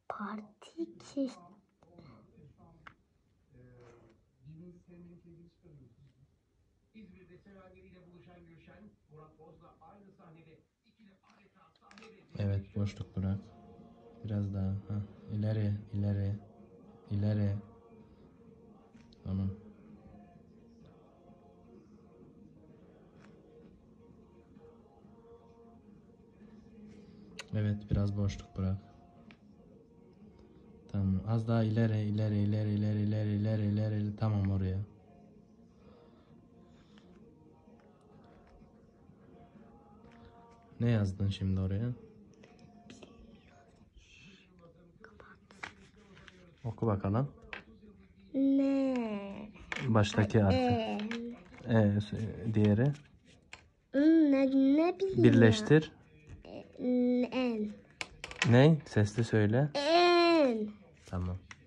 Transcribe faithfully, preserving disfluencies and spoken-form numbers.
Parti ki. Evet, boşluk bırak. Biraz daha. Ha. İleri, ileri, ileri. Tamam. Evet, biraz boşluk bırak. Tamam. Az daha ileri, ileri, ileri, ileri, ileri, ileri, ileri. Tamam, oraya. Ne yazdın şimdi oraya? Oku bakalım. Ne? Baştaki harfi. E. E, diğeri. Ne, ne bileyim. Birleştir. En. Ne? Sesli söyle. En. Tamam.